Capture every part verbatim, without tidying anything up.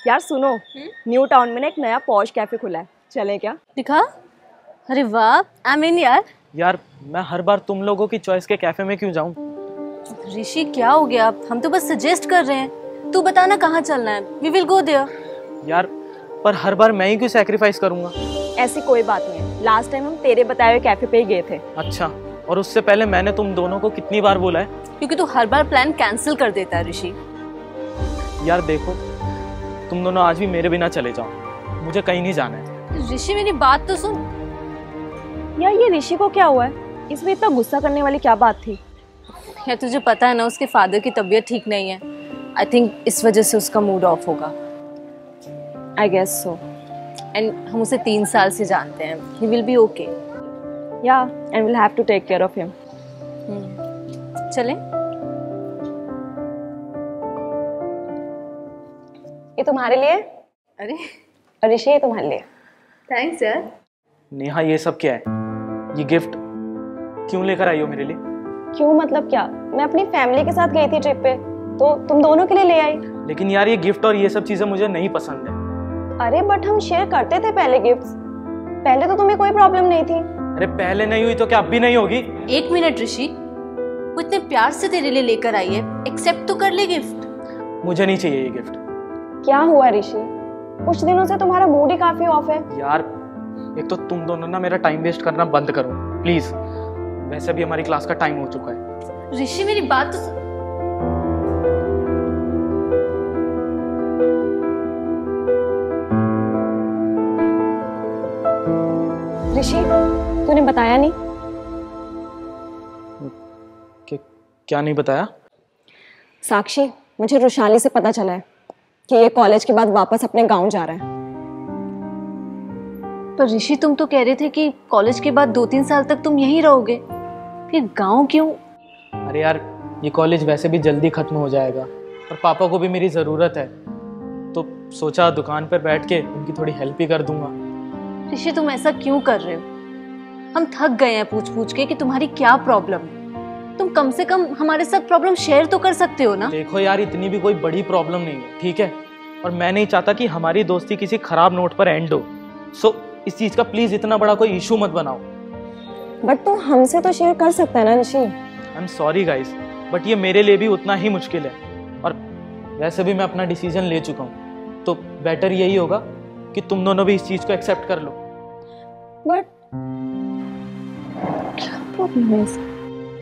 यार सुनो, new town में ना एक नया पॉश कैफे खुला है, चलें क्या? दिखा। अरे वाह, आई मीन यार यार मैं हर बार तुम लोगों की चॉइस के कैफे में क्यों जाऊं? ऋषि क्या हो गया? हम तो बस सजेस्ट कर रहे हैं, तू बताना कहाँ चलना है, वी विल गो देयर। यार पर हर बार मैं ही क्यों सैक्रिफाइस करूंगा? ऐसी कोई बात नहीं है, लास्ट टाइम हम तेरे बताए हुए कैफे पे ही गए थे। अच्छा, और उससे पहले मैंने तुम दोनों को कितनी बार बोला है? क्योंकि तू हर बार प्लान कैंसिल कर देता है ऋषि। यार देखो, तुम दोनों आज भी मेरे बिना चले जाओ, मुझे कहीं नहीं जाना है। ऋषि मेरी बात तो सुन। यार ये ऋषि को क्या हुआ है? इसमें इतना गुस्सा करने वाली क्या बात थी? यार तुझे पता है ना, उसके फादर की तबीयत ठीक नहीं है। आई थिंक इस वजह से उसका मूड ऑफ होगा। I guess so. एंड हम उसे तीन साल से जानते हैं, ही विल बी ओके। या and will have to take care of him. चलें? ये तुम्हारे लिए। अरे ऋषि ये तुम्हारे लिए। थैंक्स यार। नेहा ये सब क्या है? ये गिफ्ट क्यों लेकर आई हो मेरे लिए? क्यों मतलब क्या? मैं अपनी फैमिली के साथ गई थी ट्रिप पे, तो तुम दोनों के लिए ले आई। लेकिन यार ये गिफ्ट और ये सब चीजें मुझे नहीं पसंद है। अरे बट हम शेयर करते थे पहले गिफ्ट्स। पहले तो तुम्हें कोई प्रॉब्लम नहीं थी। अरे पहले नहीं हुई तो क्या अब भी नहीं होगी? एक मिनट ऋषि, वो इतने प्यार से तेरे लिए लेकर आई है, एक्सेप्ट तो कर ले गिफ्ट। मुझे नहीं चाहिए ये गिफ्ट। क्या हुआ ऋषि? कुछ दिनों से तुम्हारा मूड ही काफी ऑफ है। यार एक तो तुम दोनों ना मेरा टाइम वेस्ट करना बंद करो प्लीज। वैसे भी हमारी क्लास का टाइम हो चुका है। ऋषि मेरी बात तो सुन। ऋषि तूने बताया नहीं? कि, क्या नहीं बताया? साक्षी, मुझे रुशाली से पता चला है कि ये कॉलेज के बाद वापस अपने गांव जा रहा है। पर ऋषि तुम तो कह रहे थे कि कॉलेज के बाद दो तीन साल तक तुम यहीं रहोगे, फिर गांव क्यों? अरे यार ये कॉलेज वैसे भी जल्दी खत्म हो जाएगा और पापा को भी मेरी ज़रूरत है, तो सोचा दुकान पर बैठ के उनकी थोड़ी हेल्प ही कर दूंगा। ऋषि तुम ऐसा क्यों कर रहे हो? हम थक गए हैं पूछ पूछ के कि तुम्हारी क्या प्रॉब्लम है। तुम कम से कम हमारे साथ प्रॉब्लम शेयर तो कर सकते हो ना। देखो यार इतनी भी कोई बड़ी प्रॉब्लम नहीं है, ठीक है? और मैं नहीं चाहता कि हमारी दोस्ती किसी खराब नोट पर एंड हो। सो इस चीज का प्लीज इतना बड़ा कोई इशू मत बनाओ। बट तू हमसे तो शेयर कर सकता है ना Rishi. I am sorry guys, but ये मेरे लिए भी उतना ही मुश्किल है, और वैसे भी मैं अपना डिसीजन ले चुका हूँ, तो बेटर यही होगा कि तुम दोनों भी इस चीज को एक्सेप्ट कर लो। बट क्या प्रॉब्लम है इसका?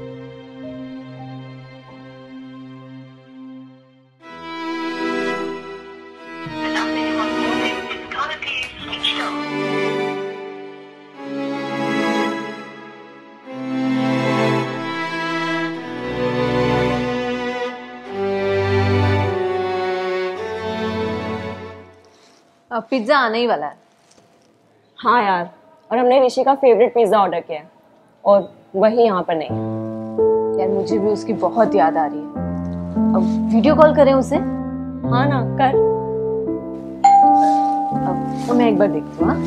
अब पिज्जा आने ही वाला है। हाँ यार, और हमने ऋषि का फेवरेट पिज्जा ऑर्डर किया है, और वही यहाँ पर नहीं। यार मुझे भी उसकी बहुत याद आ रही है। अब वीडियो कॉल करें उसे? हाँ ना, कर। अब तो मैं एक बार देखती हूँ।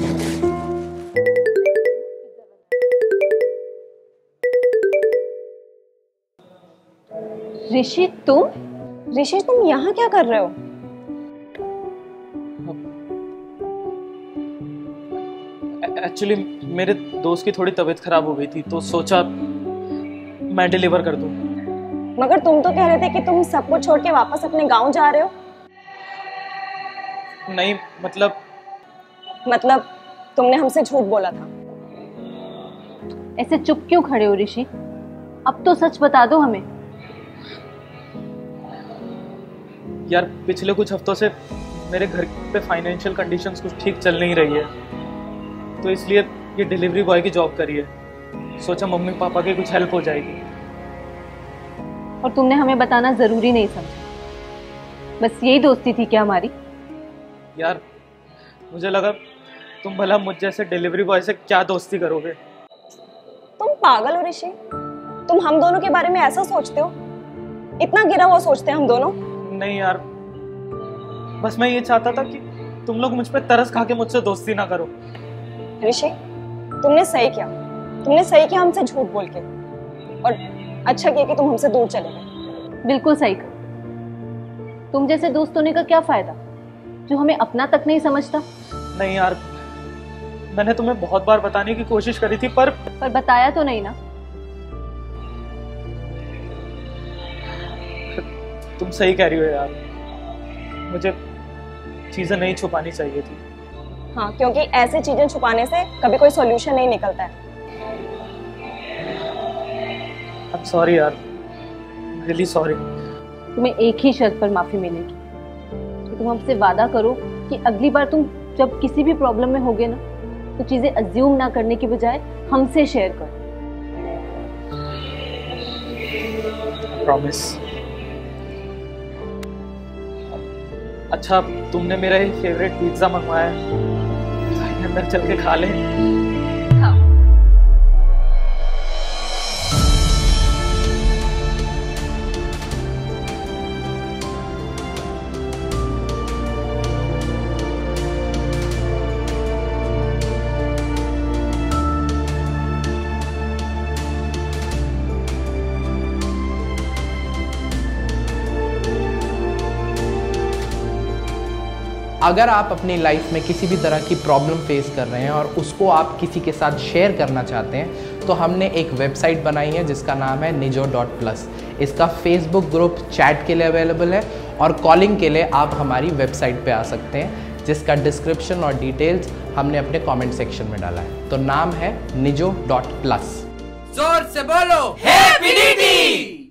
ऋषि तुम? ऋषि तुम यहाँ क्या कर रहे हो? एक्चुअली मेरे दोस्त की थोड़ी तबीयत खराब हो गई थी, तो सोचा मैं डिलीवर कर दूं। मगर तुम तो कह रहे थे कि तुम सब कुछ छोड़ के वापस अपने गांव जा रहे हो। नहीं मतलब मतलब तुमने हमसे झूठ बोला था। ऐसे चुप क्यों खड़े हो ऋषि? अब तो सच बता दो हमें। यार पिछले कुछ हफ्तों से मेरे घर पे फाइनेंशियल कंडीशंस कुछ ठीक चल नहीं रही है, तो इसलिए ये डिलीवरी बॉय की जॉब करी है। सोचा मम्मी पापा की कुछ हेल्प हो जाएगी। और तुमने हमें बताना जरूरी नहीं समझा? बस यही दोस्ती थी क्या हमारी? यार मुझे लगा तुम भला मुझ जैसे डिलीवरी बॉय से क्या दोस्ती करोगे। तुम पागल हो ऋषि? तुम हम दोनों के बारे में ऐसा सोचते हो? इतना गिरा हुआ सोचते हैं हम दोनों? नहीं यार, बस मैं ये चाहता था कि तुम लोग मुझ पे तरस खा के मुझसे दोस्ती ना करो। ऋषि तुमने सही किया, तुमने सही किया हमसे झूठ बोल के, और अच्छा किया कि तुम हमसे दूर चले गए। बिल्कुल सही कहा। तुम जैसे दोस्त होने का क्या फायदा? जो हमें अपना तक नहीं समझता? नहीं यार, मैंने तुम्हें बहुत बार बताने की कोशिश करी थी पर पर बताया तो नहीं ना। तुम सही कह रही हो यार, मुझे चीजें नहीं छुपानी चाहिए थी। हाँ, क्योंकि ऐसी चीजें छुपाने से कभी कोई सॉल्यूशन नहीं निकलता है। I'm sorry यार, really sorry। तुम्हें एक ही शर्त पर माफी मिलेगी कि तुम हमसे वादा करो कि अगली बार तुम जब किसी भी प्रॉब्लम में होगे ना, तो चीजें अज्यूम ना करने की बजाय हमसे शेयर करो। प्रॉमिस। अच्छा, तुमने मेरा ये फेवरेट पिज्जा मंगवाया है, अंदर चल के खा लें? हाँ। अगर आप अपनी लाइफ में किसी भी तरह की प्रॉब्लम फेस कर रहे हैं और उसको आप किसी के साथ शेयर करना चाहते हैं, तो हमने एक वेबसाइट बनाई है जिसका नाम है निजो डॉट प्लस। इसका फेसबुक ग्रुप चैट के लिए अवेलेबल है और कॉलिंग के लिए आप हमारी वेबसाइट पे आ सकते हैं, जिसका डिस्क्रिप्शन और डिटेल्स हमने अपने कमेंट सेक्शन में डाला है। तो नाम है निजो डॉट प्लस। जोर से बोलो, हैप्पी